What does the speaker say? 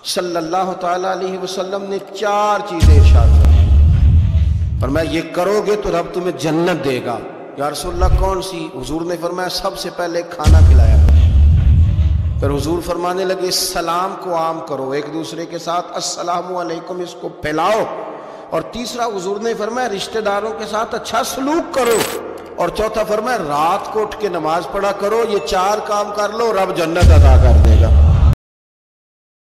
सल्लल्लाहु ताला अलैहि वसल्लम ने 4 चीजें इरशाद फरमाई, पर मैं ये करोगे तो रब तुम्हें जन्नत देगा। या रसूलल्लाह कौन सी? हुजूर ने फरमाया सबसे पहले खाना खिलाया। फिर हुजूर फरमाने लगे सलाम को आम करो, एक दूसरे के साथ अस्सलामु अलैकुम इसको फैलाओ। और तीसरा हुजूर ने फरमाया रिश्तेदारों के साथ अच्छा सलूक करो। और चौथा फरमाया रात को उठ के नमाज पढ़ा करो। ये 4 काम कर लो, रब जन्नत अता कर देगा।